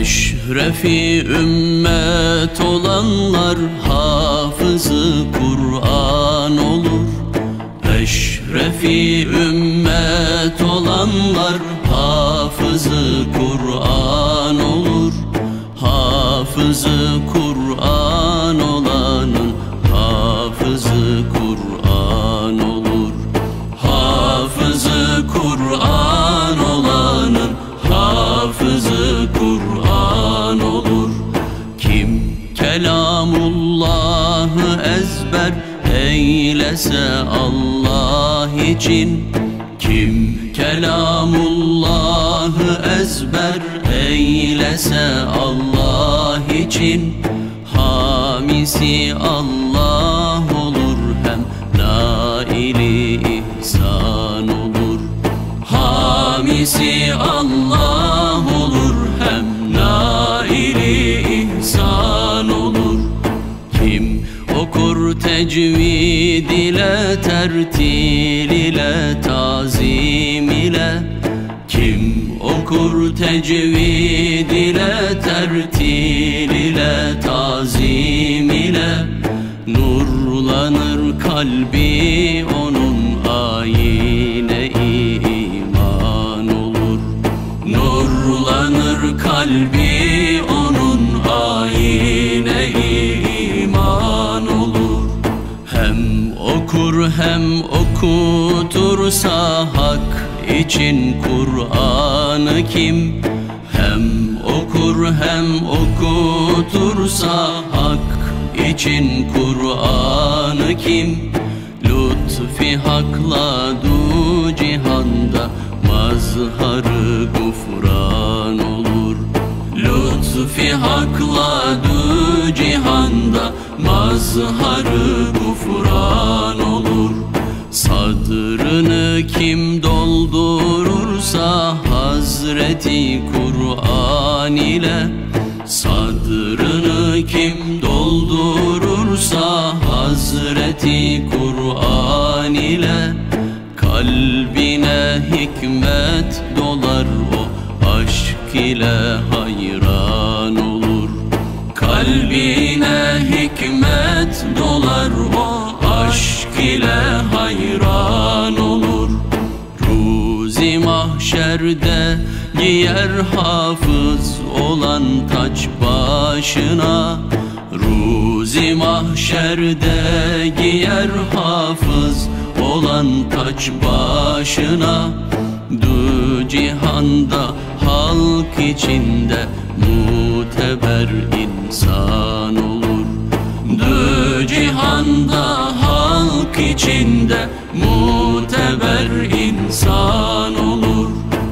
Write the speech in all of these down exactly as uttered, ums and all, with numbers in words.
Eşrefi ümmet olanlar hafızı Kur'an olur. Eşrefi ümmet olanlar hafızı Kur'an olur. Hafızı Kur'an olanın hafızı Kur'an olur. Hafızı Kur'an olanın hafızı Kur'an olur. Kim kelamullahı ezber eylese Allah için, kim kelamullahı ezber eylese Allah için, hamisi Allah olur, hem naili ihsan olur. Hamisi Allah olur, hem naili ihsan olur. Kim okur tecvid ile, tertil ile, tazim ile, kim okur tecvid ile, tertil ile, tazim ile, nurlanır kalbi onun ayine iman olur. Nurlanır kalbi onun ayine iman olur. Hem okur hem okutursa hak için Kur'an'ı kim, hem okur hem okutursa hak için Kur'an'ı kim, lütfi hakla du cihanda mazharı gufran olur. Lütfi hakla du cihanda mazharı gufran olur. Sadrını kim doldurursa Hazreti Kur'an ile, sadrını kim doldurursa Hazreti Kur'an ile, kalbine hikmet dolar, o aşk ile hayran olur. Kalbine hikmet dolar, o aşk ile hayran olur. Ruzi mahşerde giyer hafız olan taç başına. Ruzi mahşerde giyer hafız olan taç başına. Du cihanda halk içinde muteber insan olur. Du cihanda halk içinde muteber insan olur.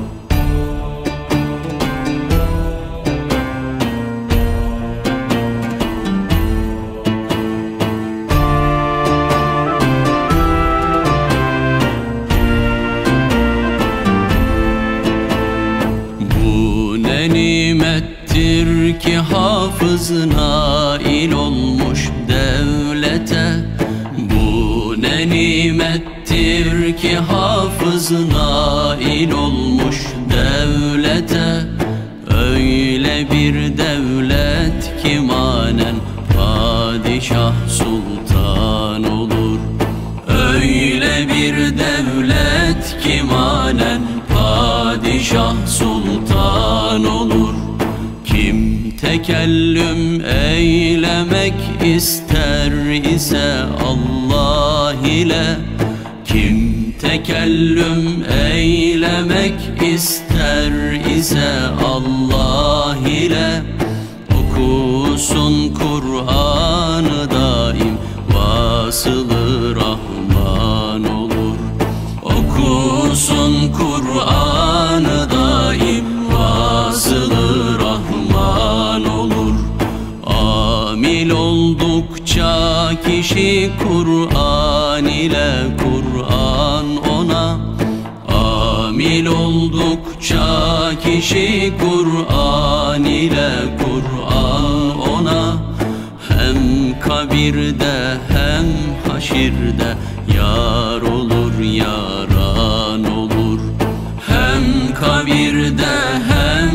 Bu ne nimettir ki hafız nail olmuş devlete. Bu ne nimettir ki hafız nail olmuş devlete. Öyle bir devlet ki manen padişah sultan olur. Öyle bir devlet ki manen padişah sultan olur. Kim tekellüm eylemek ister ise Allah ile, kim tekellüm eylemek ister ise Allah ile, okusun Kur'an-ı daim vasılı Rahman olur. Okusun Kur'an-ı daim vasılı Rahman olur. Amil oldukça kişi Kur'an ile, Kur'an ona. Amil oldukça kişi Kur'an ile, Kur'an ona. Hem kabirde hem haşirde yar olur, yaran olur. Hem kabirde hem haşirde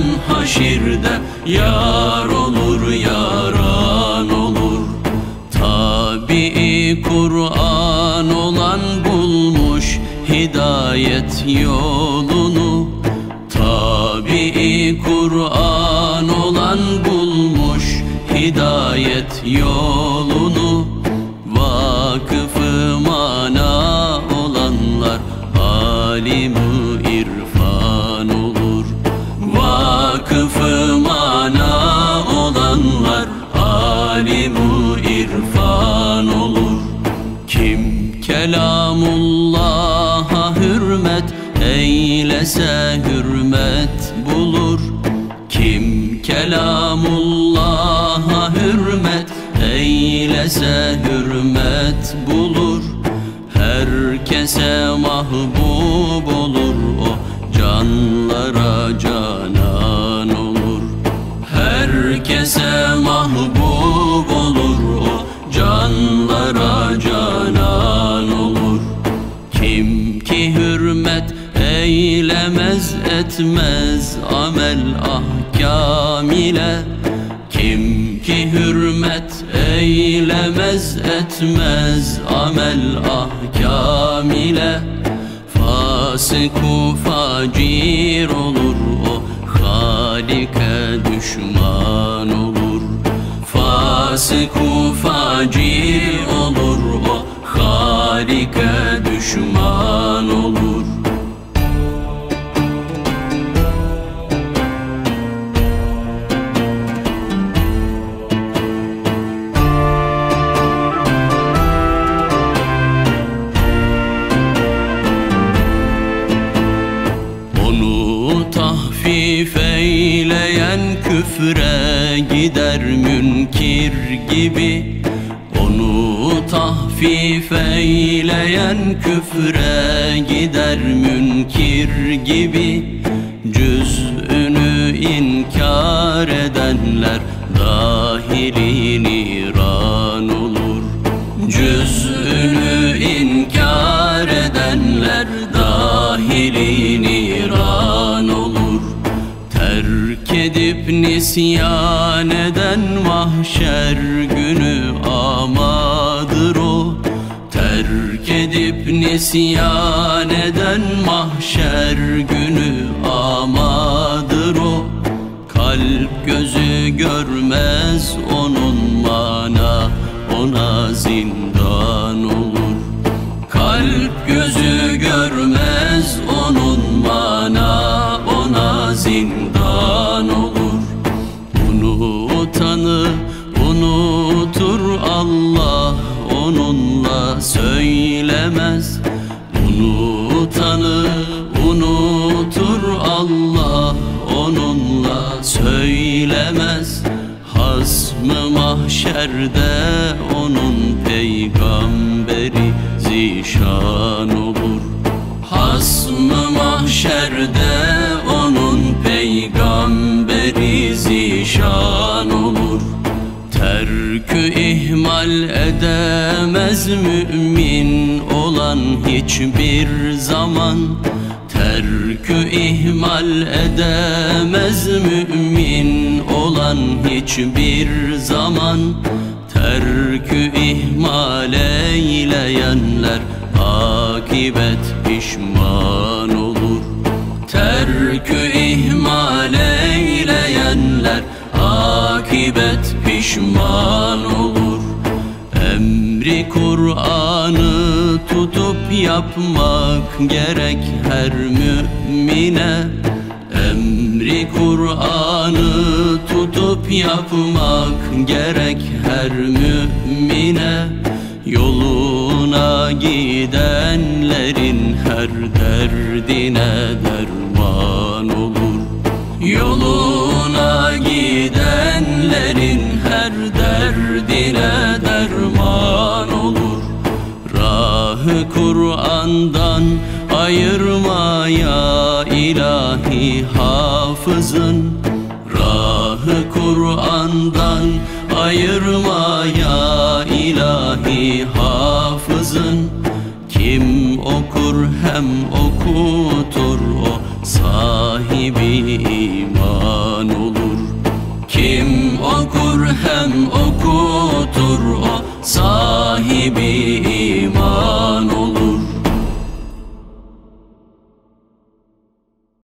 teşhirde yar olur, yaran olur. Tabi-i Kur'an olan bulmuş hidayet yolunu. Tabi-i Kur'an olan bulmuş hidayet yolunu. Vakıf-ı mana olanlar alim-i irfan olur. Vakıf-ı mana olanlar alim-i irfan olur. Kim kelamullah'a hürmet eylese hürmet bulur. Kim kelamullah'a hürmet eylese hürmet bulur. Herkese mahbub olur, o canlara canan olur. Herkese mahbub olur, o canlara canan olur. Kim ki hürmet eylemez etmez amel ahkam ile. Kim ki hürmet eylemez etmez amel ahkam ile. Fasık-ı facir olur, o Halik'e düşman olur. Fasık-ı facir olur, o Halik'e düşman olur. Tahfif eyleyen küfre gider münkir gibi. Onu tahfif eyleyen küfre gider münkir gibi. Cüz'ünü inkar edenler dahil-i niran olur. Cüz'ünü inkar edenler dahil-i niran olur. Terk edip nisyan eden mahşer günü amadır o. Terk edip nisyan eden mahşer günü amadır o. Kalp gözü görmez onun mana, ona zindan olur. Kalp gözü görmez onun mana, ona zindan olur. Unutanı unutur Allah, onunla söylemez. Unutanı unutur Allah, onunla söylemez. Hasm-ı mahşerde onun peygamberi zişan olur. Hasm-ı mahşerde onun peygamberi zişan olur. Terk-ü ihmal edemez mümin olan hiçbir zaman. Terk-ü ihmal edemez mümin olan hiçbir zaman. Terk-ü ihmal eyleyenler akibet pişman olur. Terk-ü ihmal eyleyenler akibet pişman olur. Emri Kur'an'ı tutup yapmak gerek her mümine. Emri Kur'an'ı tutup yapmak gerek her mümine. Yoluna gidenlerin her derdine derman olur. Yoluna gidenlerin her derdine derman olur. Rah-ı Kur'an'dan ayırma ya ilahi hafızın. Rah-ı Kur'an'dan ayırma ya ilahi hafızın. Kim okur hem okutur, o sahibi iman olur. gibi